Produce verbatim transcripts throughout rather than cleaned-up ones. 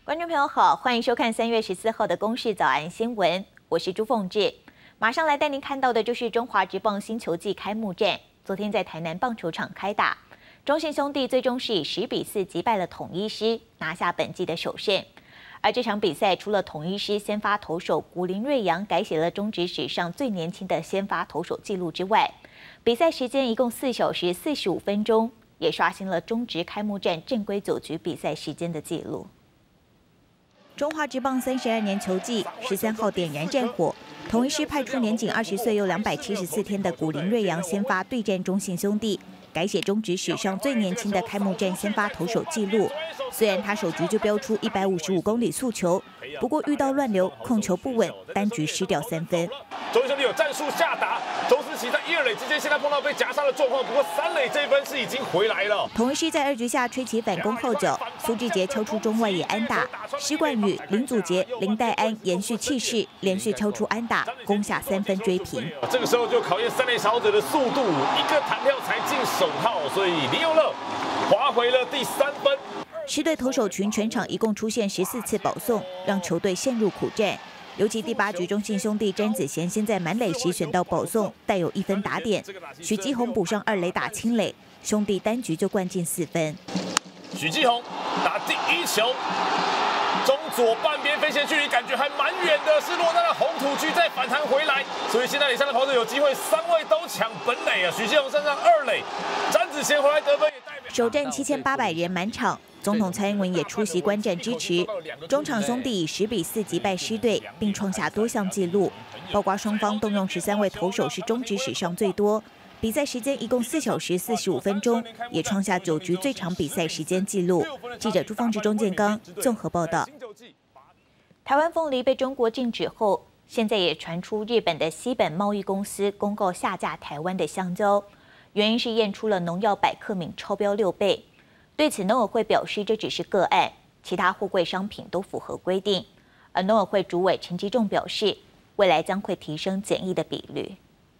观众朋友好，欢迎收看三月十四号的公视早安新闻，我是朱凤志。马上来带您看到的就是中华职棒新球季开幕战，昨天在台南棒球场开打，中信兄弟最终是以十比四击败了统一狮，拿下本季的首胜。而这场比赛除了统一狮先发投手古林睿煬改写了中职史上最年轻的先发投手纪录之外，比赛时间一共四小时四十五分钟，也刷新了中职开幕战正规九局比赛时间的纪录。中华职棒三十二年球季十三号点燃战火，统一狮派出年仅二十岁又两百七十四天的古林睿煬先发对战中信兄弟，改写中职史上最年轻的开幕战先发投手纪录。虽然他首局就飙出一百五十五公里速球，不过遇到乱流，控球不稳，单局失掉三分。 中信兄弟有战术下达，周思齐在一二垒之间，现在碰到被夹杀的状况，不过三垒这一分是已经回来了。 统一狮在二局下吹起反攻号角，苏志杰敲出中外野安打，施冠宇、林祖杰、林岱安延续气势，连续敲出安打，攻下三分追平。 这个时候就考验三垒跑者的速度，一个弹跳才进手套，所以林佑乐滑回了第三分。 狮队投手群全场一共出现十四次保送，让球队陷入苦战。尤其第八局，中信兄弟詹子贤先在满垒时选到保送，带有一分打点。许基宏补上二垒打清垒，兄弟单局就灌进四分。 许基宏打第一球，中左半边飞行距离感觉还蛮远的，是落在了红土区再反弹回来，所以现在垒上的跑者有机会，三位都抢本垒啊！许基宏站上二垒，詹子贤回来得分也代表。 首战七千八百人满场。总统蔡英文也出席观战支持，中场兄弟以十比四击败狮队，并创下多项纪录，包括双方动用十三位投手是中职史上最多。比赛时间一共四小时四十五分钟，也创下九局最长比赛时间纪录。记者朱凤志、钟建刚综合报道。台湾凤梨被中国禁止后，现在也传出日本的西本贸易公司公告下架台湾的香蕉，原因是验出了农药百克敏超标六倍。对此，农委会表示这只是个案，其他货柜商品都符合规定。而农委会主委陈吉仲表示，未来将会提升检疫的比率。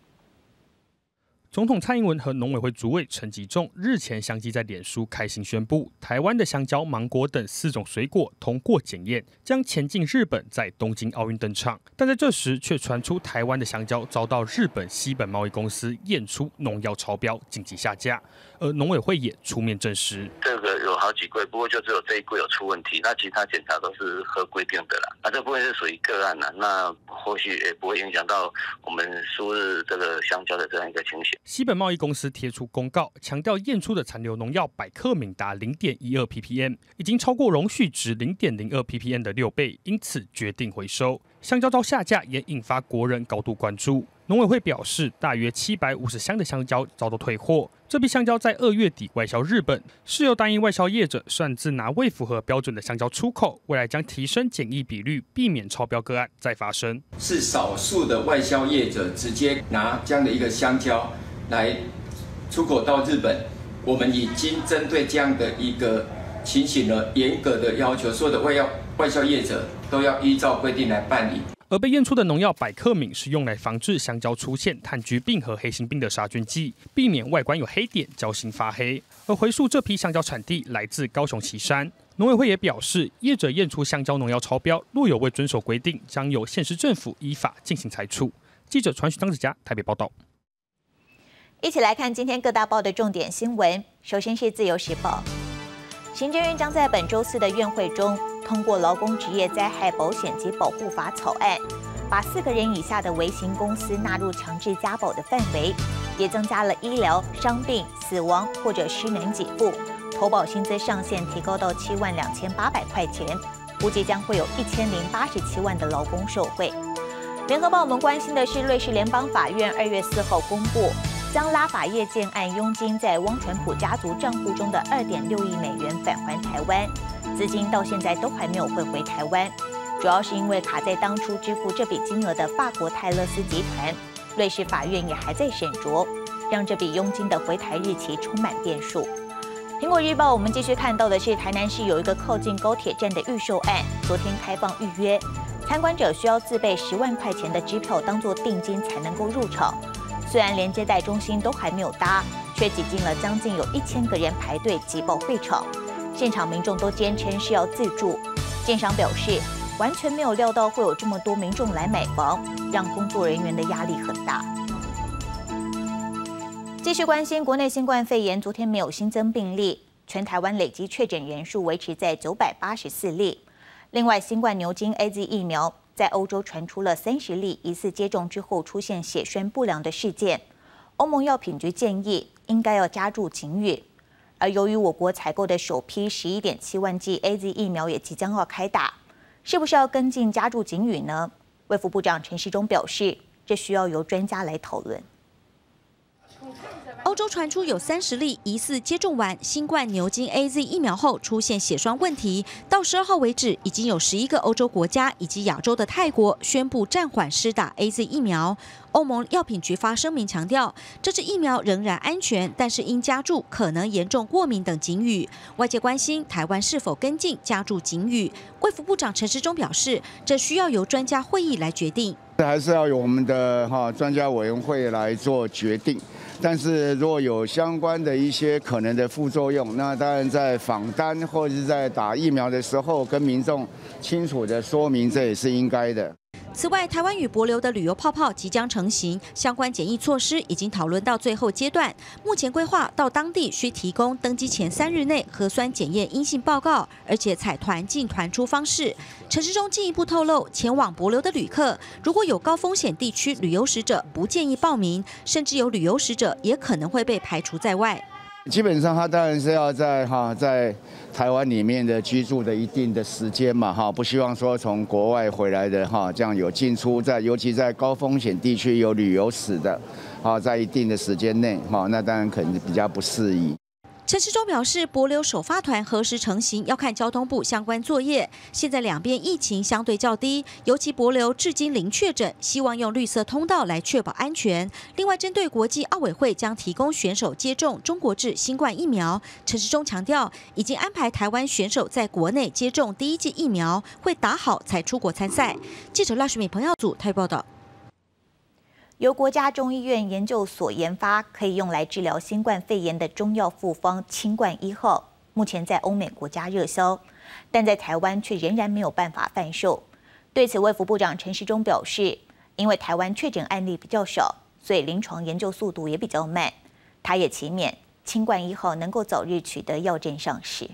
总统蔡英文和农委会主委陈吉仲日前相继在脸书开信宣布，台湾的香蕉、芒果等四种水果通过检验，将前进日本在东京奥运登场。但在这时，却传出台湾的香蕉遭到日本西本贸易公司验出农药超标，紧急下架。而农委会也出面证实， 这个有好几柜，不过就只有这一柜有出问题，那其他检查都是合规定的啦。那这部分是属于个案啦，那或许也不会影响到我们输入这个香蕉的这样一个情形。 西本贸易公司贴出公告，强调验出的残留农药百克敏达 零点一二 ppm， 已经超过容许值 零点零二 ppm 的六倍，因此决定回收。香蕉遭下架也引发国人高度关注。农委会表示，大约七百五十箱的香蕉遭到退货。这批香蕉在二月底外销日本，是由答应外销业者擅自拿未符合标准的香蕉出口，未来将提升检疫比率，避免超标个案再发生。 是少数的外销业者直接拿这样的一个香蕉来出口到日本，我们已经针对这样的一个情形呢，严格的要求所有的外销外销业者都要依照规定来办理。 而被验出的农药百克敏是用来防治香蕉出现炭疽病和黑心病的杀菌剂，避免外观有黑点、胶心发黑。而回溯这批香蕉产地来自高雄旗山，农委会也表示，业者验出香蕉农药超标，若有未遵守规定，将由县市政府依法进行裁处。记者传讯张子佳台北报道。 一起来看今天各大报的重点新闻。首先是《自由时报》，行政院将在本周四的院会中通过劳工职业灾害保险及保护法草案，把四个人以下的微型公司纳入强制加保的范围，也增加了医疗、伤病、死亡或者失能给付投保薪资上限提高到七万两千八百块钱，估计将会有一千零八十七万的劳工受惠。联合报我们关心的是，瑞士联邦法院二月四号公布，将拉法叶建案佣金在汪传普家族账户中的二点六亿美元返还台湾，资金到现在都还没有汇回台湾，主要是因为卡在当初支付这笔金额的法国泰勒斯集团，瑞士法院也还在审酌，让这笔佣金的回台日期充满变数。苹果日报我们继续看到的是，台南市有一个靠近高铁站的预售案，昨天开放预约，参观者需要自备十万块钱的支票当作定金才能够入场。虽然连接待中心都还没有搭，却挤进了将近有一千个人排队挤爆会场。现场民众都坚称是要自助， 建商表示，完全没有料到会有这么多民众来买房，让工作人员的压力很大。继续关心国内新冠肺炎，昨天没有新增病例，全台湾累积确诊人数维持在九百八十四例。另外，新冠牛津 A Z 疫苗在欧洲传出了三十例疑似接种之后出现血栓不良的事件。欧盟药品局建议应该要加注警语。而由于我国采购的首批十一点七万剂 A Z 疫苗也即将要开打，是不是要跟进加注警语呢？卫福部长陈时中表示，这需要由专家来讨论。 欧洲传出有三十例疑似接种完新冠牛津 A Z 疫苗后出现血栓问题，到十二号为止，已经有十一个欧洲国家以及亚洲的泰国宣布暂缓施打 A Z 疫苗。欧盟药品局发声明强调，这支疫苗仍然安全，但是应加注可能严重过敏等警语。外界关心台湾是否跟进加注警语，卫福部长陈时中表示，这需要由专家会议来决定。 还是要由我们的哈专家委员会来做决定。但是如果有相关的一些可能的副作用，那当然在访单或者是在打疫苗的时候，跟民众清楚的说明，这也是应该的。 此外，台湾与帛琉的旅游泡泡即将成型，相关检疫措施已经讨论到最后阶段。目前规划到当地需提供登机前三日内核酸检验阴性报告，而且采团进团出方式。陈时中进一步透露，前往帛琉的旅客如果有高风险地区旅游史者，不建议报名，甚至有旅游史者也可能会被排除在外。 基本上，他当然是要在哈在台湾里面的居住的一定的时间嘛哈，不希望说从国外回来的哈这样有进出在，尤其在高风险地区有旅游史的，啊，在一定的时间内哈，那当然可能比较不适宜。 陈时中表示，帛琉首发团何时成型，要看交通部相关作业。现在两边疫情相对较低，尤其帛琉至今零确诊，希望用绿色通道来确保安全。另外，针对国际奥委会将提供选手接种中国制新冠疫苗，陈时中强调，已经安排台湾选手在国内接种第一剂疫苗，会打好才出国参赛。记者赖淑美、彭耀祖台报道。 由国家中医院研究所研发，可以用来治疗新冠肺炎的中药复方清冠一号，目前在欧美国家热销，但在台湾却仍然没有办法贩售。对此，卫福部长陈时中表示，因为台湾确诊案例比较少，所以临床研究速度也比较慢。他也期勉清冠一号能够早日取得药证上市。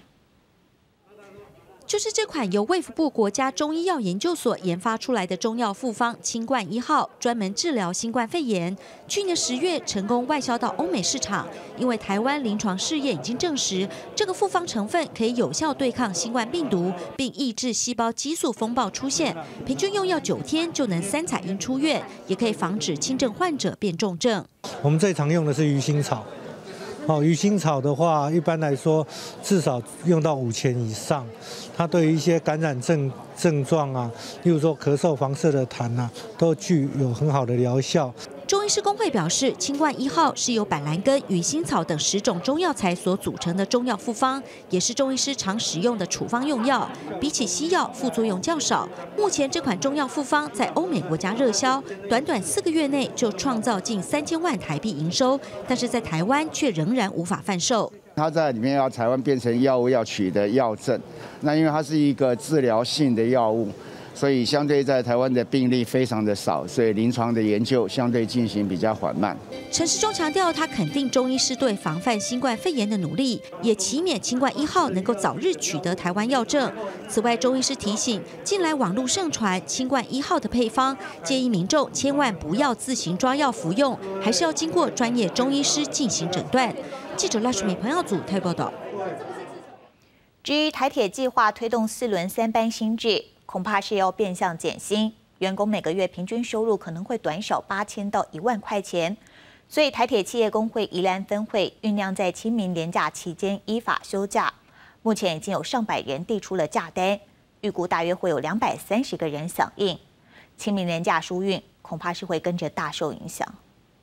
就是这款由卫福部国家中医药研究所研发出来的中药复方清冠一号，专门治疗新冠肺炎。去年十月成功外销到欧美市场，因为台湾临床试验已经证实，这个复方成分可以有效对抗新冠病毒，并抑制细胞激素风暴出现。平均用药九天就能三采阴出院，也可以防止轻症患者变重症。 我们最常用的是鱼腥草。好，鱼腥草的话，一般来说至少用到五钱以上。它对于一些感染症症状啊，例如说咳嗽、房舍的痰啊，都具有很好的疗效。 中医师公会表示，清冠一号是由板蓝根、鱼腥草等十种中药材所组成的中药复方，也是中医师常使用的处方用药。比起西药，副作用较少。目前这款中药复方在欧美国家热销，短短四个月内就创造近三千万台币营收，但是在台湾却仍然无法贩售。 它在里面要台湾变成药物要取得药证，那因为它是一个治疗性的药物，所以相对在台湾的病例非常的少，所以临床的研究相对进行比较缓慢。 陈时中强调，他肯定中医师对防范新冠肺炎的努力，也期勉清冠一号能够早日取得台湾药证。此外，中医师提醒，近来网络盛传清冠一号的配方，建议民众千万不要自行抓药服用，还是要经过专业中医师进行诊断。记者赖淑美、彭耀祖台报道。 至于台铁计划推动四轮三班新制，恐怕是要变相减薪，员工每个月平均收入可能会短少八千到一万块钱。所以台铁企业工会宜兰分会酝酿在清明连假期间依法休假，目前已经有上百人递出了假单，预估大约会有两百三十个人响应。清明连假疏运恐怕是会跟着大受影响。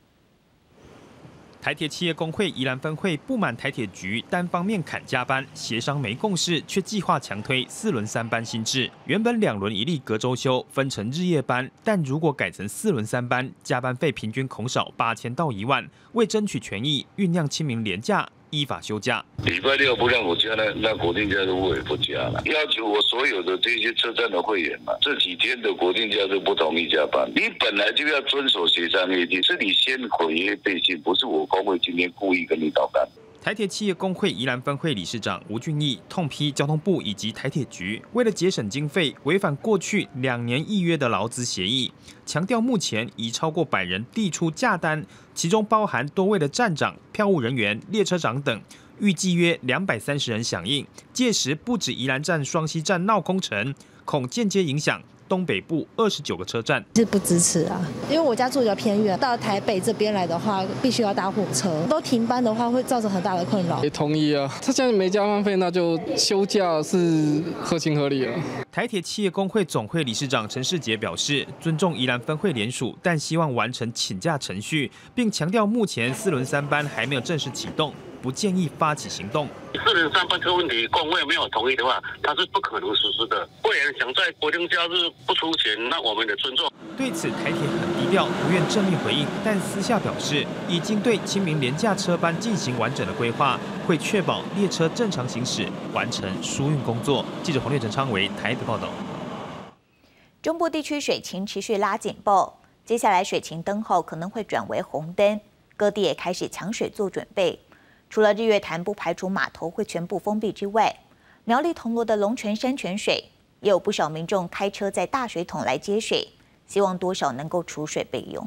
台铁企业工会宜兰分会不满台铁局单方面砍加班，协商没共识，却计划强推四轮三班新制。原本两轮一例隔周休，分成日夜班，但如果改成四轮三班，加班费平均恐少八千到一万。为争取权益，酝酿清明连假， 依法休假。 礼拜六不让我加，那那国定假日我也不加了。要求我所有的这些车站的会员嘛，这几天的国定假日不同意加班。你本来就要遵守协商约定，是你先毁约背信，不是我工会今天故意跟你捣蛋。 台铁企业工会宜兰分会理事长吴俊义痛批交通部以及台铁局为了节省经费，违反过去两年议约的劳资协议，强调目前已超过百人递出假单，其中包含多位的站长、票务人员、列车长等，预计约两百三十人响应。届时不止宜兰站、双溪站闹空城，恐间接影响东北部二十九个车站。 是不支持啊，因为我家住比较偏远，到台北这边来的话，必须要搭火车，都停班的话，会造成很大的困扰。 也同意啊，他现在没加班费，那就休假是合情合理了。 台铁企业工会总会理事长陈世杰表示，尊重宜兰分会联署，但希望完成请假程序，并强调目前四轮三班还没有正式启动，不建议发起行动。 四轮三班这个问题，工会没有同意的话，它是不可能实施的。会员想在国定假日不出钱，那我们的尊重。 对此，台铁很低调，不愿正面回应，但私下表示，已经对清明连假车班进行完整的规划，会确保列车正常行驶，完成疏运工作。记者洪烈、陈昌维台北报道。 中部地区水情持续拉警报，接下来水情灯后可能会转为红灯，各地也开始抢水做准备。除了日月潭不排除码头会全部封闭之外，苗栗铜锣的龙泉山泉水也有不少民众开车在大水桶来接水，希望多少能够储水备用。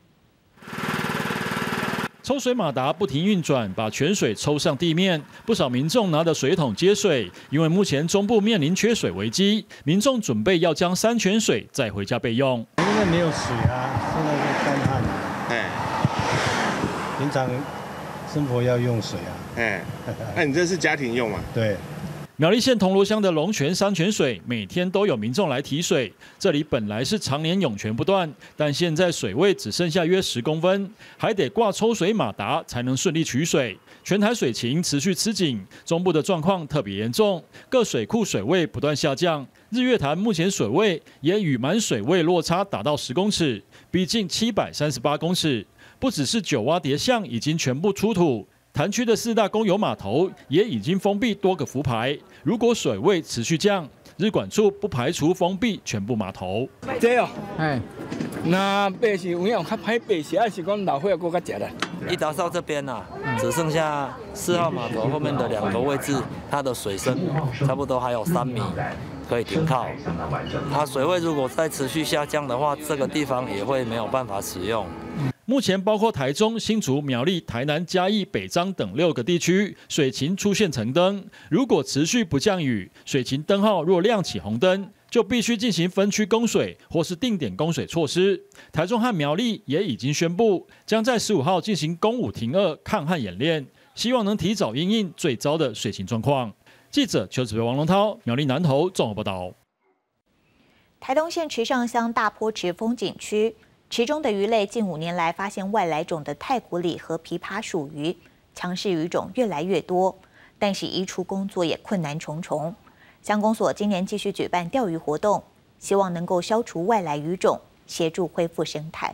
抽水马达不停运转，把泉水抽上地面。不少民众拿着水桶接水，因为目前中部面临缺水危机，民众准备要将山泉水再回家备用。 因为没有水啊，现在是干旱啊。哎，平常生活要用水啊。 哎，那你这是家庭用嘛？ 对。 苗栗县铜锣乡的龙泉山泉水，每天都有民众来提水。这里本来是常年涌泉不断，但现在水位只剩下约十公分，还得挂抽水马达才能顺利取水。全台水情持续吃紧，中部的状况特别严重，各水库水位不断下降。日月潭目前水位也与满水位落差达到十公尺，逼近七百三十八公尺。不只是九蛙蝶巷已经全部出土。潭区的四大公有码头也已经封闭多个浮排，如果水位持续降，日管处不排除封闭全部码头。 这哦，哎，那白是有影较歹白是，还是讲老火够较食的？ 一达到这边呐、啊，只剩下四号码头后面的两个位置，它的水深差不多还有三米可以停靠。它水位如果再持续下降的话，这个地方也会没有办法使用。 目前包括台中、新竹、苗栗、台南、嘉义、北彰等六个地区水情出现橙灯。如果持续不降雨，水情灯号若亮起红灯，就必须进行分区供水或是定点供水措施。台中和苗栗也已经宣布，将在十五号进行公五停二抗旱演练，希望能提早因应最糟的水情状况。记者邱子培、王龙涛，苗栗南投综合报道。 台东县池上乡大坡池风景区。池中的鱼类近五年来发现外来种的太古里和琵琶属鱼，强势鱼种越来越多，但是移除工作也困难重重。乡公所今年继续举办钓鱼活动，希望能够消除外来鱼种，协助恢复生态。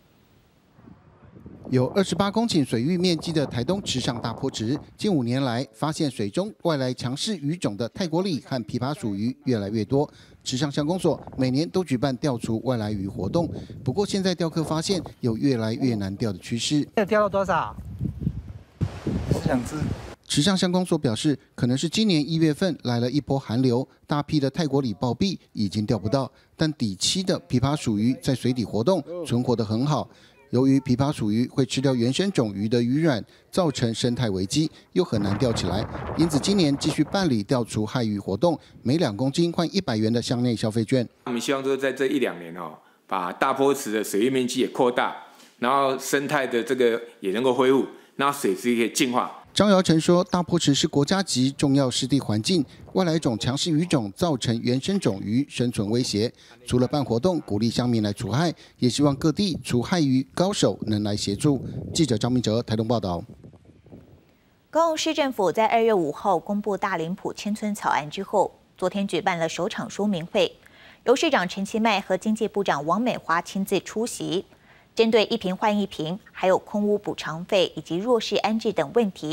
有二十八公顷水域面积的台东池上大坡池，近五年来发现水中外来强势鱼种的泰国鲤和琵琶属鱼越来越多。池上乡公所每年都举办钓除外来鱼活动，不过现在钓客发现有越来越难钓的趋势。 钓到多少？我想知。 池上乡公所表示，可能是今年一月份来了一波寒流，大批的泰国鲤暴毙，已经钓不到，但底栖的琵琶属鱼在水底活动，存活得很好。由于琵琶属鱼会吃掉原生种鱼的鱼卵，造成生态危机，又很难钓起来，因此今年继续办理钓除害鱼活动，每两公斤换一百元的乡内消费券。 我们希望说在这一两年哦，把大坡池的水域面积也扩大，然后生态的这个也能够恢复，那水质也可以净化。 张尧成说，大坡池是国家级重要湿地环境，外来种强势鱼种造成原生种鱼生存威胁。除了办活动鼓励乡民来除害，也希望各地除害鱼高手能来协助。记者张明哲台东报道。 高雄市政府在二月五号公布大林埔迁村草案之后，昨天举办了首场说明会，由市长陈其迈和经济部长王美花亲自出席。针对一坪换一坪，还有空屋补偿费以及弱势安置等问题，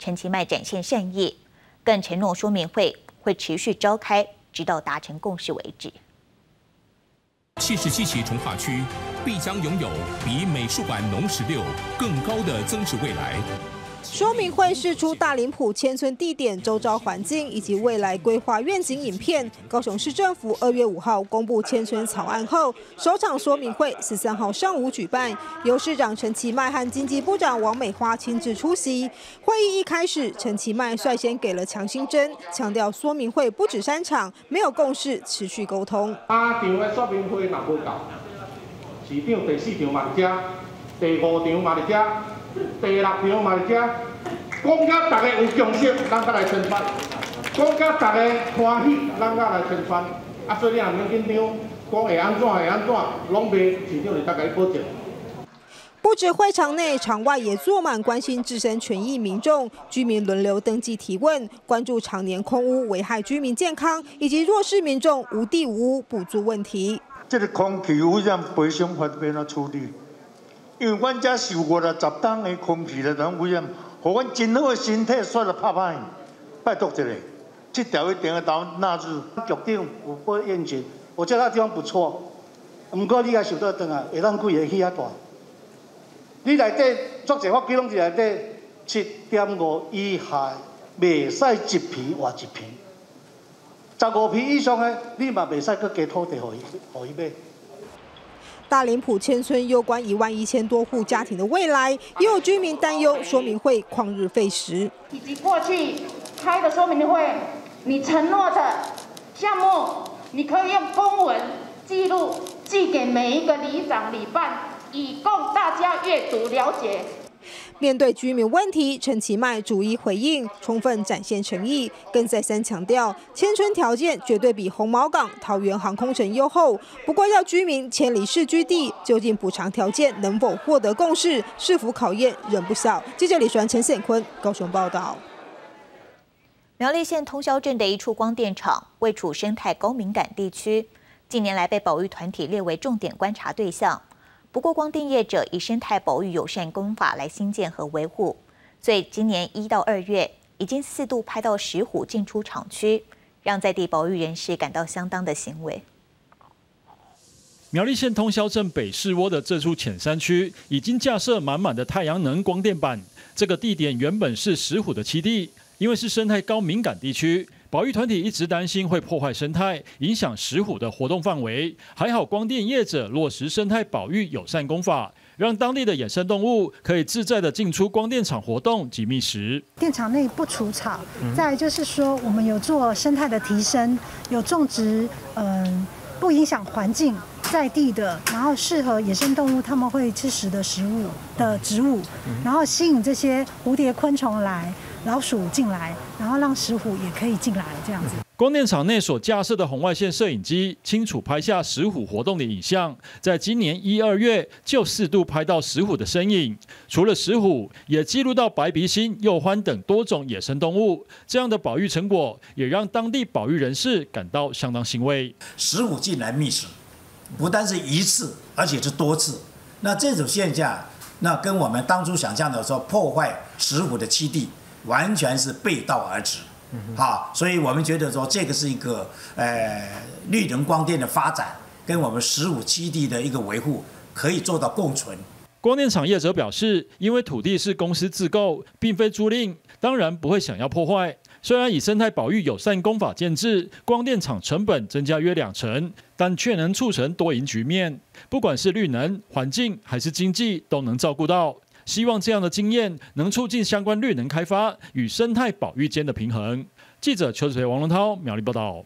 陈其迈展现善意，更承诺说明会会持续召开，直到达成共识为止。 七十七期重划区必将拥有比美术馆农十六更高的增值未来。 说明会释出大林埔迁村地点、周遭环境以及未来规划愿景影片。高雄市政府二月五号公布迁村草案后，首场说明会十三号上午举办，由市长陈其迈和经济部长王美花亲自出席。会议一开始，陈其迈率先给了强心针，强调说明会不止三场，没有共识，持续沟通。 三场的说明会若无够，市长第四场嘛伫遮，第五场嘛伫遮。 第六场嘛伫遮，讲甲大家有共识，咱再来宣传；讲甲大家欢喜，咱再来宣传。啊，所以你也免紧张，讲会安怎会安怎，拢袂市长就大家保证。 不止会场内，场外也坐满关心自身权益民众，居民轮流登记提问，关注常年空污危害居民健康以及弱势民众无地无屋补助问题。 这个空气污染赔偿法要怎处理？ 因为阮遮受过了十档的空气的人污染，互阮真好的身体煞了拍歹，拜托一下，这条一定要到纳入。局长有过宴请，我觉得地方不错，不过你也受到当啊，会当几个起遐大。你内底作者法规拢是内底七点五以下，袂使一坪换一坪，十五坪以上的，你嘛袂使佮加土地互伊，互伊买。 大林埔迁村攸关一万一千多户家庭的未来，也有居民担忧说明会旷日费时。 以及过去开的说明会，你承诺的项目，你可以用公文记录寄给每一个里长里办，以供大家阅读了解。 面对居民问题，陈其迈逐一回应，充分展现诚意，更再三强调迁村条件绝对比红毛港、桃园航空城优厚。不过，要居民迁离市居地，究竟补偿条件能否获得共识，是否考验仍不小。记者李传、陈显坤高雄报道。 苗栗县通霄镇的一处光电厂位处生态高敏感地区，近年来被保育团体列为重点观察对象。 不过，光电业者以生态保育友善工法来兴建和维护，所以今年一到二月已经四度拍到石虎进出厂区，让在地保育人士感到相当的欣慰。 苗栗县通霄镇北势窝的这处浅山区，已经架设满满的太阳能光电板。这个地点原本是石虎的栖地，因为是生态高敏感地区。 保育团体一直担心会破坏生态，影响石虎的活动范围。还好光电业者落实生态保育友善工法，让当地的野生动物可以自在的进出光电厂活动及觅食。 电厂内不除草，再来就是说我们有做生态的提升，有种植，嗯，不影响环境。 在地的，然后适合野生动物它们会吃食的食物的植物，然后吸引这些蝴蝶、昆虫来，老鼠进来，然后让石虎也可以进来，这样子。 光电厂内所架设的红外线摄影机，清楚拍下石虎活动的影像。在今年一二月，就四度拍到石虎的身影。除了石虎，也记录到白鼻心、鼬獾等多种野生动物。这样的保育成果，也让当地保育人士感到相当欣慰。 石虎进来觅食。 不但是一次，而且是多次。那这种现象，那跟我们当初想象的说破坏石虎的栖地，完全是背道而驰。好，所以我们觉得说这个是一个呃绿能光电的发展，跟我们石虎栖地的一个维护可以做到共存。 光电厂业者表示，因为土地是公司自购，并非租赁，当然不会想要破坏。虽然以生态保育友善工法建制，光电厂成本增加约两成，但却能促成多赢局面。不管是绿能、环境还是经济，都能照顾到。希望这样的经验能促进相关绿能开发与生态保育间的平衡。记者邱子培、王龙涛苗栗报道。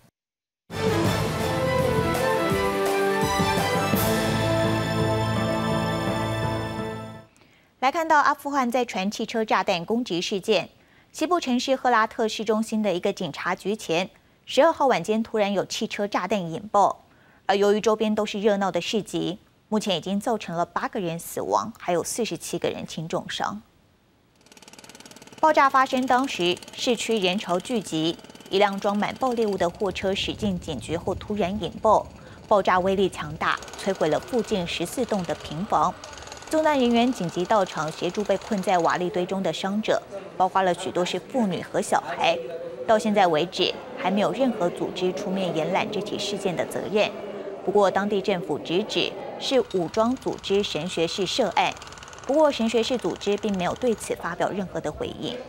来看到阿富汗在传汽车炸弹攻击事件，西部城市赫拉特市中心的一个警察局前，十二号晚间突然有汽车炸弹引爆，而由于周边都是热闹的市集，目前已经造成了八个人死亡，还有四十七个人轻重伤。爆炸发生当时，市区人潮聚集，一辆装满爆裂物的货车驶进警局后突然引爆，爆炸威力强大，摧毁了附近十四栋的平房。 救难人员紧急到场协助被困在瓦砾堆中的伤者，包括了许多是妇女和小孩。到现在为止，还没有任何组织出面延揽这起事件的责任。不过，当地政府直指是武装组织神学士涉案。不过，神学士组织并没有对此发表任何的回应。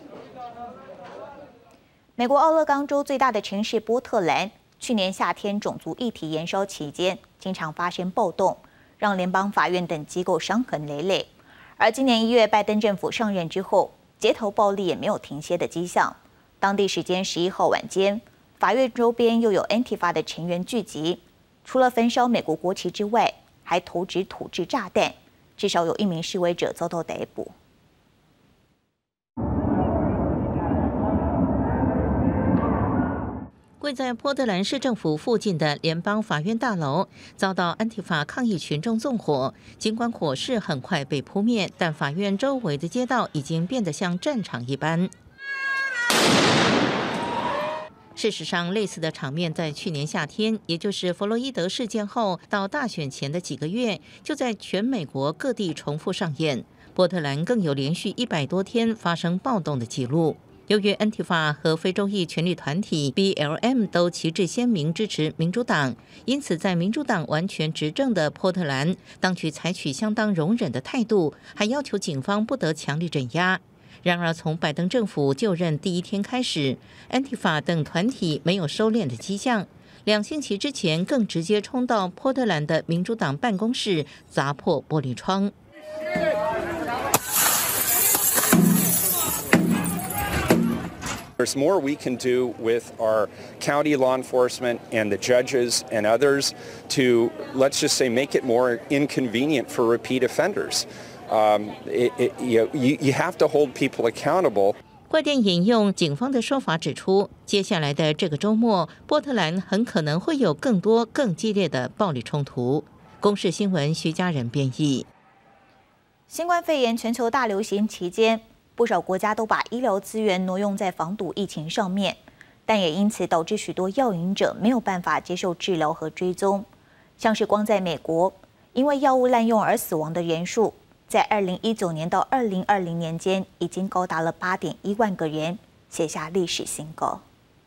美国奥勒冈州最大的城市波特兰，去年夏天种族议题延烧期间，经常发生暴动，让联邦法院等机构伤痕累累。而今年一月，拜登政府上任之后，街头暴力也没有停歇的迹象。当地时间十一号晚间，法院周边又有 Antifa 的成员聚集，除了焚烧美国国旗之外，还投掷土制炸弹。至少有一名示威者遭到逮捕。 位在波特兰市政府附近的联邦法院大楼遭到安提法抗议群众纵火，尽管火势很快被扑灭，但法院周围的街道已经变得像战场一般。事实上，类似的场面在去年夏天，也就是弗洛伊德事件后到大选前的几个月，就在全美国各地重复上演。波特兰更有连续一百多天发生暴动的记录。由于 Antifa 和非洲裔权力团体 B L M 都旗帜鲜明支持民主党，因此在民主党完全执政的波特兰，当局采取相当容忍的态度，还要求警方不得强力镇压。然而，从拜登政府就任第一天开始 ，Antifa 等团体没有收敛的迹象。两星期之前，更直接冲到波特兰的民主党办公室，砸破玻璃窗。 There's more we can do with our county law enforcement and the judges and others to, let's just say, make it more inconvenient for repeat offenders. Um, it, it, you, you have to hold people accountable. 外电引用警方的说法指出，接下来的这个周末，波特兰很可能会有更多、更激烈的暴力冲突。公视新闻徐家人编译。 新冠肺炎全球大流行期间，不少国家都把医疗资源挪用在防堵疫情上面，但也因此导致许多药瘾者没有办法接受治疗和追踪。像是光在美国，因为药物滥用而死亡的人数，在二零一九年到二零二零年间，已经高达了八点一万个人，写下历史新高。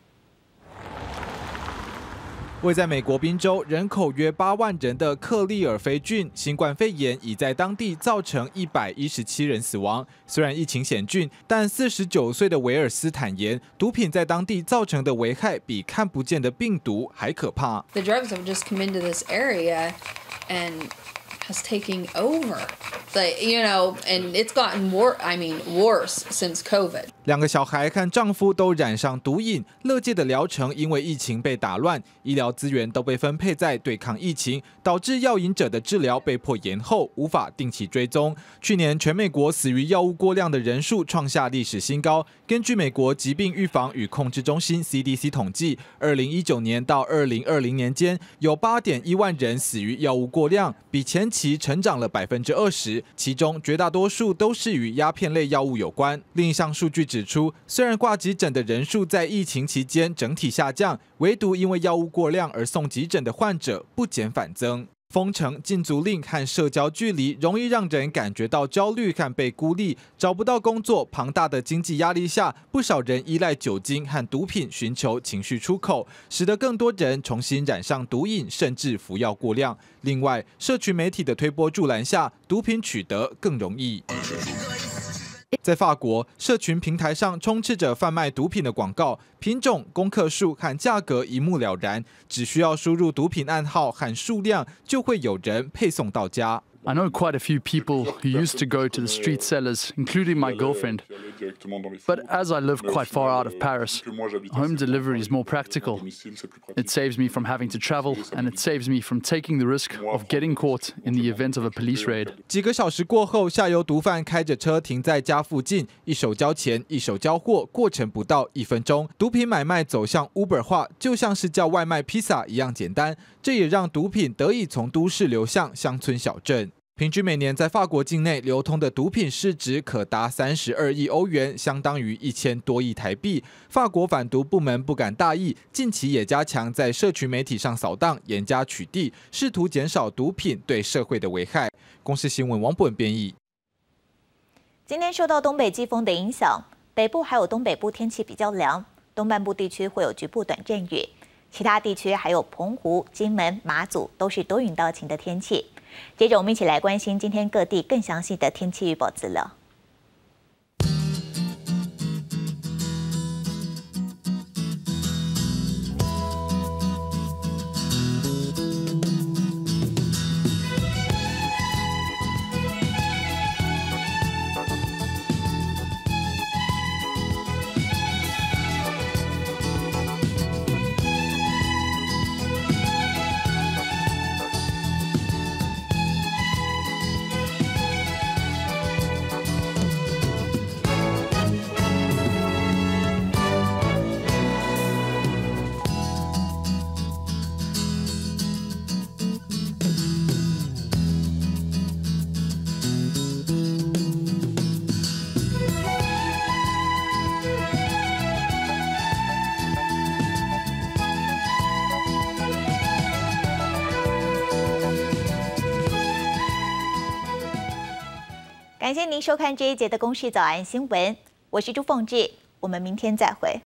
位在美国宾州、人口约八万人的克利尔菲郡，新冠肺炎已在当地造成一百一十七人死亡。虽然疫情险峻，但四十九岁的维尔斯坦言，毒品在当地造成的危害比看不见的病毒还可怕。 The drugs have just come into this area and has taken over. Like, you know, and it's gotten worse, I mean, worse since COVID. 两个小孩和丈夫都染上毒瘾，乐界的疗程因为疫情被打乱，医疗资源都被分配在对抗疫情，导致药瘾者的治疗被迫延后，无法定期追踪。去年全美国死于药物过量的人数创下历史新高。根据美国疾病预防与控制中心 C D C 统计，二零一九年到二零二零年间，有八点一万人死于药物过量，比前期成长了百分之二十，其中绝大多数都是与鸦片类药物有关。另一项数据指出，虽然挂急诊的人数在疫情期间整体下降，唯独因为药物过量而送急诊的患者不减反增。封城、禁足令和社交距离容易让人感觉到焦虑和被孤立，找不到工作，庞大的经济压力下，不少人依赖酒精和毒品寻求情绪出口，使得更多人重新染上毒瘾，甚至服药过量。另外，社群媒体的推波助澜下，毒品取得更容易。在法国，社群平台上充斥着贩卖毒品的广告，品种、公克数和价格一目了然，只需要输入毒品暗号和数量，就会有人配送到家。 I know quite a few people who used to go to the street sellers, including my girlfriend. But as I live quite far out of Paris, home delivery is more practical. It saves me from having to travel, and it saves me from taking the risk of getting caught in the event of a police raid. 几个小时过后，下游毒贩开着车停在家附近，一手交钱，一手交货，过程不到一分钟。毒品买卖走向 Uber 化，就像是叫外卖披萨一样简单。这也让毒品得以从都市流向乡村小镇。 平均每年在法国境内流通的毒品市值可达三十二亿欧元，相当于一千多亿台币。法国反毒部门不敢大意，近期也加强在社群媒体上扫荡，严加取缔，试图减少毒品对社会的危害。公视新闻王本编译。 今天受到东北季风的影响，北部还有东北部天气比较凉，东半部地区会有局部短阵雨，其他地区还有澎湖、金门、马祖都是多云到晴的天气。接着，我们一起来关心今天各地更详细的天气预报资料。感谢您收看这一节的公视早安新闻，我是朱凤志，我们明天再会。